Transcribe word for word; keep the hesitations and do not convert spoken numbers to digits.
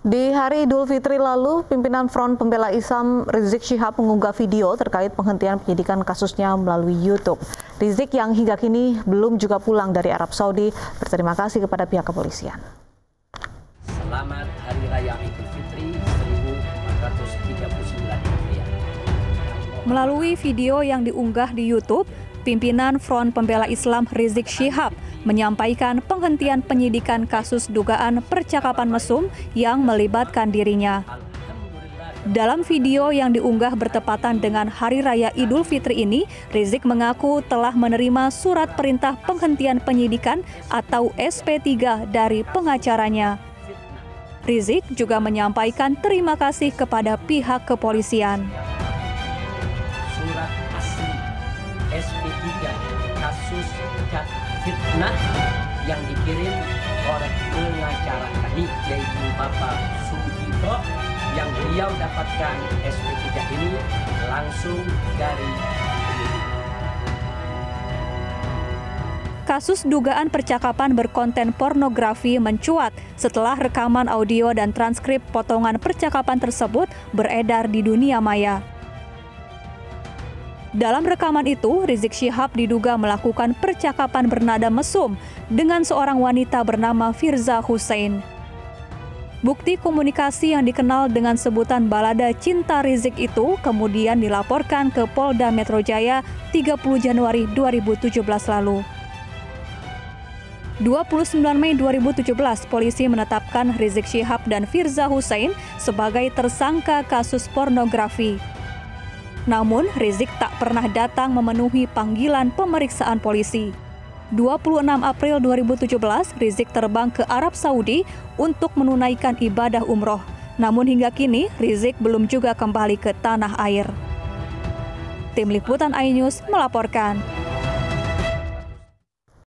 Di hari Idul Fitri lalu, pimpinan Front Pembela Islam Rizik Syihab mengunggah video terkait penghentian penyidikan kasusnya melalui YouTube. Rizik yang hingga kini belum juga pulang dari Arab Saudi berterima kasih kepada pihak kepolisian. Selamat Hari Raya Idul Fitri seribu empat ratus tiga puluh sembilan Hijriah. Melalui video yang diunggah di YouTube, pimpinan Front Pembela Islam Rizik Syihab menyampaikan penghentian penyidikan kasus dugaan percakapan mesum yang melibatkan dirinya. Dalam video yang diunggah bertepatan dengan Hari Raya Idul Fitri ini, Rizik mengaku telah menerima surat perintah penghentian penyidikan atau S P tiga dari pengacaranya. Rizik juga menyampaikan terima kasih kepada pihak kepolisian. Surat asli S P tiga kasus cat fitnah yang dikirim oleh pengacara kami yaitu Bapak Sugito, yang beliau dapatkan S P tiga ini langsung dari penyidik. Kasus dugaan percakapan berkonten pornografi mencuat setelah rekaman audio dan transkrip potongan percakapan tersebut beredar di dunia maya. Dalam rekaman itu, Rizik Syihab diduga melakukan percakapan bernada mesum dengan seorang wanita bernama Firza Hussein. Bukti komunikasi yang dikenal dengan sebutan balada cinta Rizik itu kemudian dilaporkan ke Polda Metro Jaya tiga puluh Januari dua ribu tujuh belas lalu. dua puluh sembilan Mei dua ribu tujuh belas, polisi menetapkan Rizik Syihab dan Firza Hussein sebagai tersangka kasus pornografi. Namun, Rizik tak pernah datang memenuhi panggilan pemeriksaan polisi. dua puluh enam April dua ribu tujuh belas, Rizik terbang ke Arab Saudi untuk menunaikan ibadah umroh. Namun hingga kini, Rizik belum juga kembali ke tanah air. Tim Liputan iNews melaporkan.